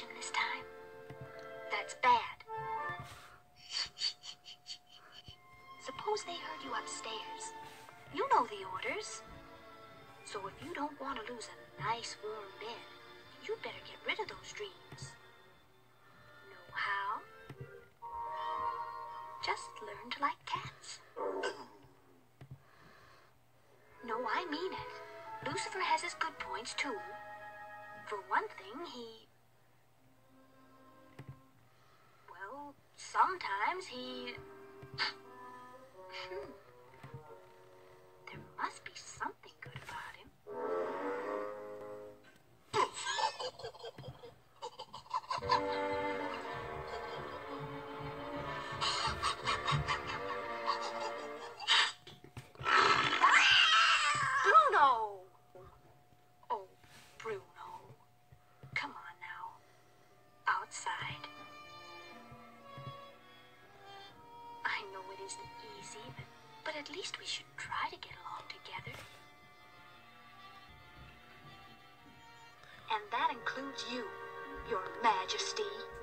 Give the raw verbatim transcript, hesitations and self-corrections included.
catch him this time. That's bad. Suppose they heard you upstairs. You know the orders. So if you don't want to lose a nice warm bed, you'd better get rid of those dreams. Know how? Just learn to like cats. No, I mean it. Lucifer has his good points, too. For one thing, he... Well, sometimes he... Hmm. There must be something good about him. Bruno! Oh, Bruno. Come on now. Outside. I know it isn't easy, but, but at least we should try to get along together. And that includes you, Your Majesty.